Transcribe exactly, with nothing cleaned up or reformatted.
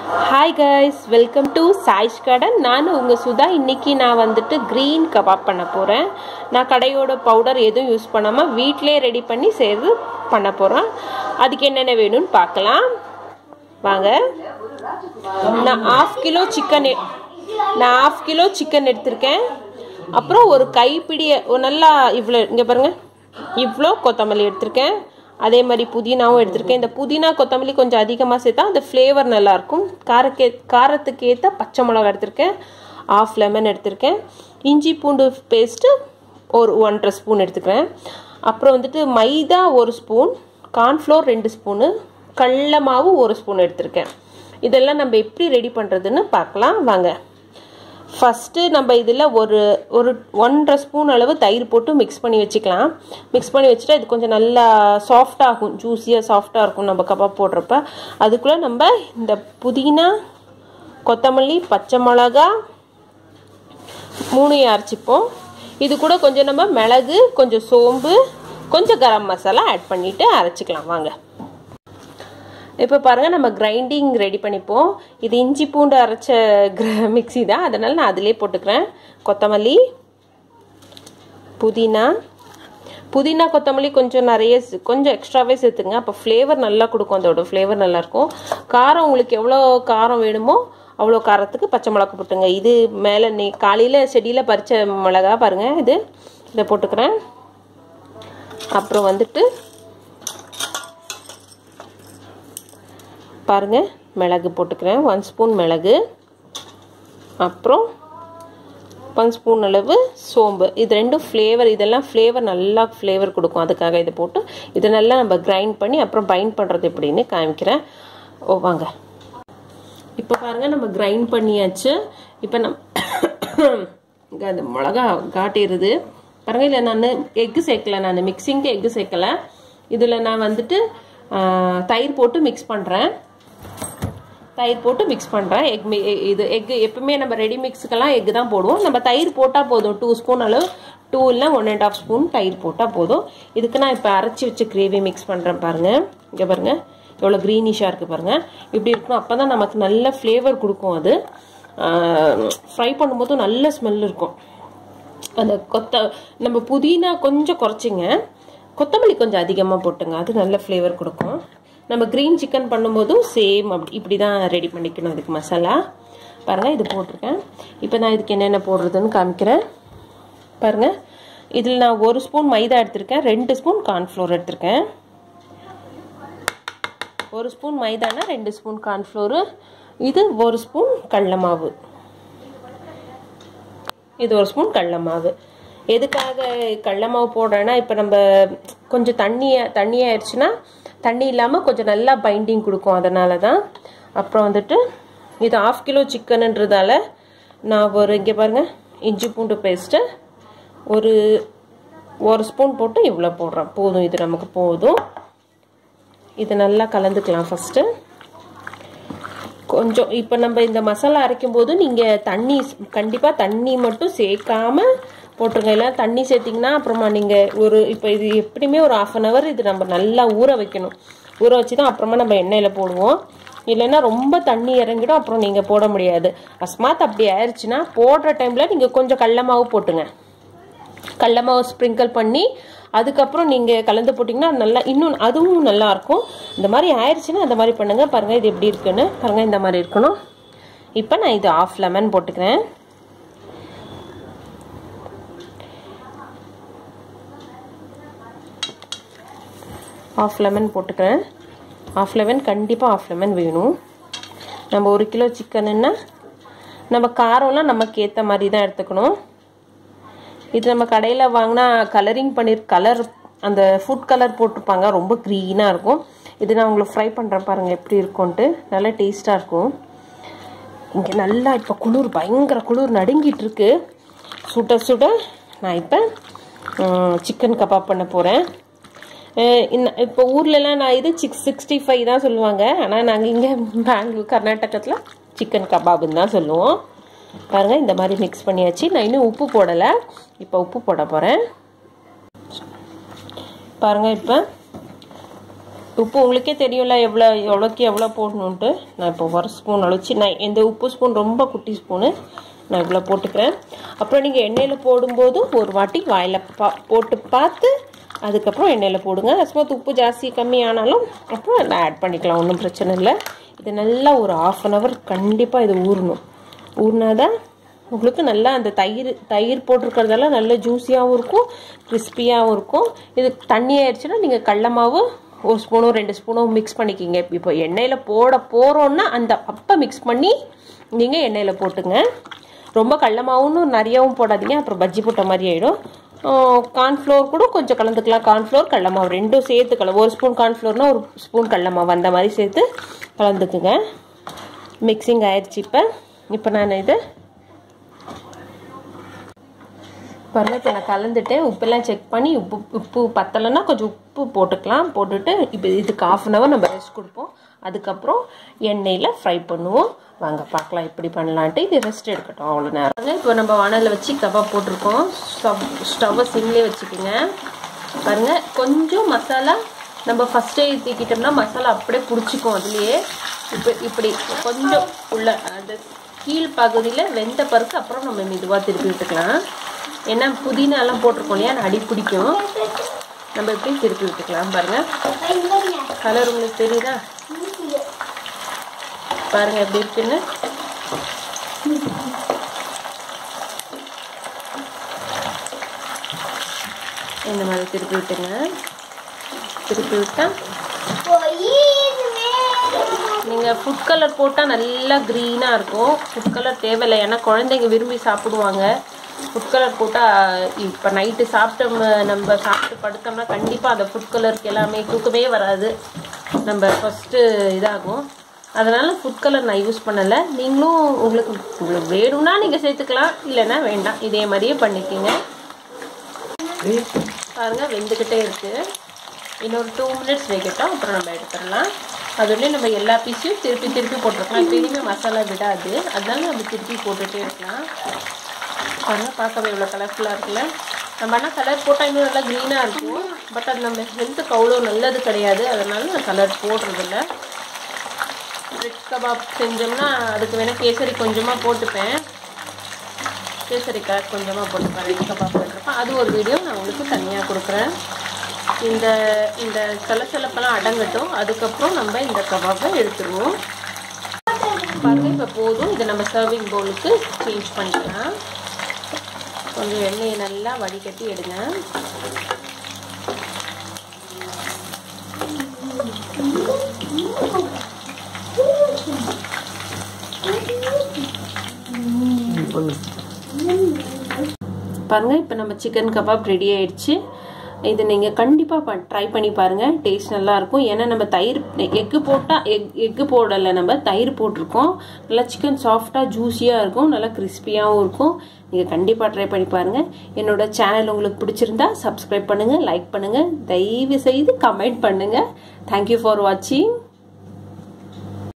Hi guys, welcome to Sai's Garden. நான் உங்க சுதா. இன்னைக்கு நான் வந்துட்டு green கபாப் பண்ண போறேன். நான் கடையோட பவுடர் எதுவும் யூஸ் பண்ணாம வீட்லயே ரெடி பண்ணி செய்து பண்ண போறேன். அதுக்கு என்னென்ன வேணும்னு பார்க்கலாம். வாங்க. நான் half kilo chicken நான் half kilo chicken எடுத்துர்க்கேன். அப்புறம் ஒரு கைப்பிடி நல்லா இவ்ளோ இங்க பாருங்க. இவ்ளோ கொத்தமல்லி எடுத்துர்க்கேன். அதே மாதிரி புதினாவும் எடுத்துர்க்கேன். இந்த புதினா கொத்தமல்லி கொஞ்சம் அதிகமா சேர்த்தா அந்த ஃப்ளேவர் நல்லா இருக்கும். காரக்கே காரத்துக்கு ஏத்த பச்சை மிளகாய் எடுத்துர்க்கேன். half lemon எடுத்துர்க்கேன். இஞ்சி பூண்டு பேஸ்ட் ஒரு ஒன்றரை ஸ்பூன் எடுத்துக்கிறேன். அப்புறம் வந்துட்டு மைதா ஒரு ஸ்பூன், corn flour ரெண்டு ஸ்பூன், கடலை மாவு ஒரு ஸ்பூன் எடுத்துர்க்கேன். இதெல்லாம் நம்ம எப்படி ரெடி பண்றதுன்னு பார்க்கலாம் வாங்க. ஃபர்ஸ்ட் நம்ம இதில் ஒரு ஒரு ஒன்றரை ஸ்பூன் அளவு தயிர் போட்டு மிக்ஸ் பண்ணி வச்சுக்கலாம். மிக்ஸ் பண்ணி வச்சுட்டா இது கொஞ்சம் நல்லா சாஃப்டாக ஆகும், ஜூஸியாக சாஃப்டாக இருக்கும் நம்ம கபாப் போடுறப்ப. அதுக்குள்ளே நம்ம இந்த புதினா, கொத்தமல்லி, பச்சை மிளகா மூணையும் அரைச்சிப்போம். இது கூட கொஞ்சம் நம்ம மிளகு, கொஞ்சம் சோம்பு, கொஞ்சம் கரம் மசாலா ஆட் பண்ணிவிட்டு அரைச்சிக்கலாம் வாங்க. இப்போ பாருங்க நம்ம கிரைண்டிங் ரெடி பண்ணிப்போம். இது இஞ்சி பூண்டு அரைச்ச மிக்ஸி தான், அதனால நான் அதிலே போட்டுக்கிறேன். கொத்தமல்லி, புதினா புதினா கொத்தமல்லி கொஞ்சம் நிறைய கொஞ்சம் எக்ஸ்ட்ராவே சேர்த்துங்க. அப்போ ஃப்ளேவர் நல்லா கொடுக்கும், அதோட ஃப்ளேவர் நல்லாயிருக்கும். காரம் உங்களுக்கு எவ்வளோ காரம் வேணுமோ அவ்வளோ காரத்துக்கு பச்சை மிளகா போட்டுங்க. இது மேலே நீ காலையில் செடியில் பறித்த மிளகா பாருங்கள், இது இதை போட்டுக்கிறேன். அப்புறம் வந்துட்டு பாருங்க மிளகு போட்டுக்கிறேன், ஒன் ஸ்பூன் மிளகு. அப்புறம் ஒன் ஸ்பூன் அளவு சோம்பு. இது ரெண்டும் ஃப்ளேவர், இதெல்லாம் ஃப்ளேவர் நல்லா ஃப்ளேவர் கொடுக்கும், அதுக்காக இதை போட்டு இதை நல்லா நம்ம கிரைண்ட் பண்ணி அப்புறம் பைண்ட் பண்ணுறது எப்படின்னு காமிக்கிறேன். ஓ வாங்க. இப்போ பாருங்க நம்ம கிரைண்ட் பண்ணியாச்சு. இப்போ நம்ம அந்த மிளகா காட்டிடுது பாருங்க. இல்லை நான் எக்கு சேர்க்கல, நான் மிக்சிங்க்கு எக்கு சேர்க்கல. இதில் நான் வந்துட்டு தயிர் போட்டு மிக்ஸ் பண்ணுறேன். தயிர் போட்டு மிக்ஸ் பண்ணுறேன். எக் இது எக்கு எப்பவுமே நம்ம ரெடி மிக்ஸுக்கெல்லாம் எக்கு தான் போடுவோம். நம்ம தயிர் போட்டால் போதும், டூ ஸ்பூன் அளவு, டூ இல்லை ஒன் அண்ட் ஆஃப் ஸ்பூன் தயிர் போட்டால் போதும். இதுக்கு நான் இப்போ அரைச்சி வச்ச கிரேவி மிக்ஸ் பண்ணுறேன் பாருங்கள். இங்கே பாருங்கள் எவ்வளோ க்ரீனிஷாக இருக்குது பாருங்கள். இப்படி இருக்கணும், அப்போ தான் நமக்கு நல்ல ஃப்ளேவர் கொடுக்கும். அது ஃப்ரை பண்ணும்போது நல்ல ஸ்மெல் இருக்கும். அந்த கொத்த நம்ம புதினா கொஞ்சம் குறைச்சிங்க, கொத்தமல்லி கொஞ்சம் அதிகமாக போட்டுங்க, அது நல்ல ஃப்ளேவர் கொடுக்கும். நம்ம க்ரீன் சிக்கன் பண்ணும்போதும் சேம் அப்படி இப்படி தான் ரெடி பண்ணிக்கணும். இதுக்கு மசாலா பாருங்கள், இது போட்டிருக்கேன். இப்போ நான் இதுக்கு என்னென்ன போடுறதுன்னு காமிக்கிறேன் பாருங்கள். இதில் நான் ஒரு ஸ்பூன் மைதா எடுத்திருக்கேன், ரெண்டு ஸ்பூன் கார்ன்ஃப்ளோர் எடுத்திருக்கேன். ஒரு ஸ்பூன் மைதானா ரெண்டு ஸ்பூன் கார்ன்ஃப்ளோரு. இது ஒரு ஸ்பூன் கடலை மாவு, இது ஒரு ஸ்பூன் கடலை மாவு. எதுக்காக கடலை மாவு போடுறேன்னா, இப்போ நம்ம கொஞ்சம் தண்ணியாக தண்ணியாகிடுச்சுன்னா தண்ணி இல்லாமல் கொஞ்சம் நல்லா பைண்டிங் கொடுக்கும், அதனால தான். அப்புறம் வந்துட்டு இது ஆஃப் கிலோ சிக்கனுன்றதால நான் ஒரு இங்கே பாருங்கள் இஞ்சி பூண்டு பேஸ்ட்டு ஒரு ஒரு ஸ்பூன் போட்டு இவ்வளோ போடுறேன், போதும், இது நமக்கு போதும். இது நல்லா கலந்துக்கலாம் ஃபஸ்ட்டு கொஞ்சம். இப்போ நம்ம இந்த மசாலா அரைக்கும் போது நீங்கள் தண்ணி கண்டிப்பாக தண்ணி மட்டும் சேர்க்காம போட்டுருங்க. இல்லை தண்ணி சேர்த்திங்கன்னா அப்புறமா நீங்கள் ஒரு இப்போ இது எப்படியுமே ஒரு ஆஃப் அன் ஹவர் இது நம்ம நல்லா ஊற வைக்கணும். ஊற வச்சு தான் அப்புறமா நம்ம எண்ணெயில் போடுவோம். இல்லைன்னா ரொம்ப தண்ணி இறங்கிடும், அப்புறம் நீங்கள் போட முடியாது. அஸ்மாத் அப்படி ஆயிடுச்சுன்னா போடுற டைமில் நீங்கள் கொஞ்சம் கடலை மாவு போட்டுங்க. கடலை மாவு ஸ்ப்ரிங்கிள் பண்ணி அதுக்கப்புறம் நீங்கள் கலந்து போட்டிங்கன்னா நல்லா இன்னும் அதுவும் நல்லாயிருக்கும். இந்த மாதிரி ஆயிடுச்சுன்னா அந்த மாதிரி பண்ணுங்கள். பாருங்கள் இது எப்படி இருக்குன்னு பாருங்கள், இந்த மாதிரி இருக்கணும். இப்போ நான் இது ஆஃப் லெமன் போட்டுக்கிறேன். ஆஃப் லெமன் போட்டுக்கிறேன். ஆஃப் லெமன் கண்டிப்பாக ஆஃப் லெமன் வேணும். நம்ம ஒரு கிலோ சிக்கனுன்னா நம்ம காரம்லாம் நமக்கு ஏற்ற மாதிரி தான் எடுத்துக்கணும். இது நம்ம கடையில் வாங்கினா கலரிங் பண்ணி கலர் அந்த ஃபுட் கலர் போட்டிருப்பாங்க, ரொம்ப க்ரீனாக இருக்கும். இது நான் உங்களுக்கு ஃப்ரை பண்ணுறேன் பாருங்கள் எப்படி இருக்கும்ன்ட்டு, நல்லா டேஸ்ட்டாக இருக்கும். இங்கே நல்லா இப்போ குளிர், பயங்கர குளிர் நடுங்கிட்டு இருக்கு. சுட சுட நான் இப்போ சிக்கன் கபாப் பண்ண போகிறேன். இப்போ ஊர்லலாம் நான் இது சிக்ஸ் சிக்ஸ்டி ஃபைவ் தான் சொல்லுவாங்க, ஆனால் நாங்கள் இங்கே பெங்களூர் கர்நாடகத்தில் சிக்கன் கபாப்னு தான் சொல்லுவோம். பாருங்கள் இந்த மாதிரி மிக்ஸ் பண்ணியாச்சு. நான் இன்னும் உப்பு போடலை, இப்போ உப்பு போட போகிறேன் பாருங்கள். இப்போ உப்பு உங்களுக்கே தெரியும்ல எவ்வளோ எவ்வளோக்கு எவ்வளோ போடணுன்ட்டு. நான் இப்போ ஒரு ஸ்பூன் அளவுச்சு, நான் இந்த உப்பு ஸ்பூன் ரொம்ப குட்டி ஸ்பூனு, நான் இவ்வளோ போட்டுக்கிறேன். அப்புறம் நீங்கள் எண்ணெயில் போடும்போது ஒரு வாட்டி வாயில் பா போட்டு பார்த்து அதுக்கப்புறம் எண்ணெயில் போடுங்க. சப்போஸ் உப்பு ஜாஸ்தி கம்மி ஆனாலும் அப்புறம் நான் ஆட் பண்ணிக்கலாம், ஒன்றும் பிரச்சனை இல்லை. இது நல்லா ஒரு ஆஃப் அன் ஹவர் கண்டிப்பாக இது ஊறணும். ஊறினாதான் உங்களுக்கு நல்லா அந்த தயிர் தயிர் போட்டிருக்கிறதெல்லாம் நல்ல ஜூஸியாகவும் இருக்கும், கிறிஸ்பியாகவும் இருக்கும். இது தண்ணி ஆயிடுச்சுன்னா நீங்கள் கடல மாவு ஒரு ஸ்பூனோ ரெண்டு ஸ்பூனோ மிக்ஸ் பண்ணிக்கிங்க. இப்போ எண்ணெயில் போட போகிறோன்னா அந்த அப்போ மிக்ஸ் பண்ணி நீங்கள் எண்ணெயில் போட்டுங்க. ரொம்ப கடல மாவுன்னு நிறையாவும் போடாதீங்க, அப்புறம் பஜ்ஜி போட்ட மாதிரி ஆகிடும். கார்ன்ஃப்ளோர் கூட கொஞ்சம் கலந்துக்கலாம். கார்ன்ஃப்ளோர் கடல மாவு ரெண்டும் சேர்த்து கல ஒரு ஸ்பூன் கார்ன்ஃப்ளோர்னால் ஒரு ஸ்பூன் கடல மாவு அந்த மாதிரி சேர்த்து கலந்துக்குங்க. மிக்சிங் ஆயிடுச்சு. இப்போ இப்போ நான் இது பாருங்கள், இப்போ நான் கலந்துட்டேன். உப்பெல்லாம் செக் பண்ணி உப்பு உப்பு பத்தலைன்னா கொஞ்சம் உப்பு போட்டுக்கலாம். போட்டுட்டு இப்போ இதுக்கு ஆஃப் அன் ஹவர் நம்ம ரெஸ்ட் கொடுப்போம். அதுக்கப்புறம் எண்ணெயில் ஃப்ரை பண்ணுவோம். வாங்க பார்க்கலாம் எப்படி பண்ணலான்ட்டு. இது ரெஸ்ட் எடுக்கட்டும் அவ்வளோ நேரம். இப்போ நம்ம வானலில் வச்சு கபாப் போட்டிருக்கோம். ஸ்டவ் ஸ்டவ்வை சிம்லேயே வச்சுக்கோங்க. பாருங்கள், கொஞ்சம் மசாலா நம்ம ஃபஸ்ட்டே தீக்கிட்டோம்னா மசாலா அப்படியே பிடிச்சிக்கும் அதுலேயே. இப்போ இப்படி கொஞ்சம் உள்ள அந்த கீழ் பகுதியில் வெந்த பருப்பு அப்புறம் நம்ம மெதுவாக திருப்பி விட்டுக்கலாம். ஏன்னா புதினாலாம் போட்டிருக்கோம் இல்லையா, அடி பிடிக்கும். நம்ம எப்படி திருப்பி விட்டுக்கலாம். பாருங்கள், கலர் உங்களுக்கு தெரியுதா? பாருங்க எப்படி இருக்குன்னு. இந்த மாதிரி திருப்பி விட்டுங்க. திருப்பி விட்டா நீங்கள் ஃபுட் கலர் போட்டால் நல்லா க்ரீனாக இருக்கும். ஃபுட் கலர் தேவையில்லை, ஏன்னா குழந்தைங்க விரும்பி சாப்பிடுவாங்க. ஃபுட் கலர் போட்டால் இப்போ நைட்டு சாப்பிட்டோம் நம்ம சாப்பிட்டு படுத்தோம்னா கண்டிப்பாக அந்த ஃபுட் கலருக்கு எல்லாமே தூக்கமே வராது, நம்ம ஃபஸ்ட்டு இதாகும். அதனால் ஃபுட் கலர் நான் யூஸ் பண்ணலை. நீங்களும் உங்களுக்கு உங்களுக்கு வேணும்னா நீங்கள் சேர்த்துக்கலாம், இல்லைன்னா வேண்டாம். இதே மாதிரியே பண்ணிக்கிங்க. பாருங்கள் வெந்துக்கிட்டே இருக்குது. இன்னொரு டூ மினிட்ஸ் வைக்கட்டும், அப்புறம் நம்ம எடுத்துடலாம். அதுலேயே நம்ம எல்லா பீஸையும் திருப்பி திருப்பி போட்டிருக்கலாம். இப்போ எதுவுமே மசாலா விடாது, அதனால நம்ம திருப்பி போட்டுகிட்டே இருக்கலாம். பாருங்கள், பார்க்கவே இவ்வளோ கலர்ஃபுல்லாக இருக்குல்ல. நம்ம ஆனால் கலர் போட்டால் இன்னும் நல்லா க்ரீனாக இருக்கும். பட் அது நம்ம ஹெல்த்துக்கு அவ்வளோ நல்லது கிடையாது, அதனால நான் கலர் போடுறதில்ல. பிரெட் கபாப் செஞ்சோம்னா அதுக்கு வேணால் கேசரி கொஞ்சமாக போட்டுப்பேன். கேசரி கலர் கொஞ்சமாக போட்டுப்பேன் ரெட் கபாப் போட்டுருப்பேன். அது ஒரு வீடியோ நான் உங்களுக்கு தனியாக கொடுக்குறேன். இந்த இந்த சலசலப்பெல்லாம் அடங்கட்டும், அதுக்கப்புறம் நம்ம இந்த கபாப்பை எடுத்துருவோம். பாருங்கள், இப்போ போதும். இதை நம்ம சர்விங் பவுலுக்கு சேஞ்ச் பண்ணிக்கலாம். கொஞ்சம் எண்ணெயை நல்லா வடிகட்டி எடுங்க. பாருங்கள், இப்போ நம்ம சிக்கன் கபாப் ரெடி ஆயிடுச்சு. இது நீங்கள் கண்டிப்பாக ட்ரை பண்ணி பாருங்கள், டேஸ்ட் நல்லாயிருக்கும். ஏன்னா நம்ம தயிர் எக்கு போட்டால் எக் எக்கு போடலை, நம்ம தயிர் போட்டிருக்கோம். நல்லா சிக்கன் சாஃப்டாக ஜூஸியாக இருக்கும், நல்லா கிறிஸ்பியாகவும் இருக்கும். நீங்கள் கண்டிப்பாக ட்ரை பண்ணி பாருங்கள். என்னோட சேனல் உங்களுக்கு பிடிச்சிருந்தா சப்ஸ்கிரைப் பண்ணுங்கள், லைக் பண்ணுங்கள், தயவு செய்து கமெண்ட் பண்ணுங்கள். தேங்க்யூ ஃபார் வாட்சிங்.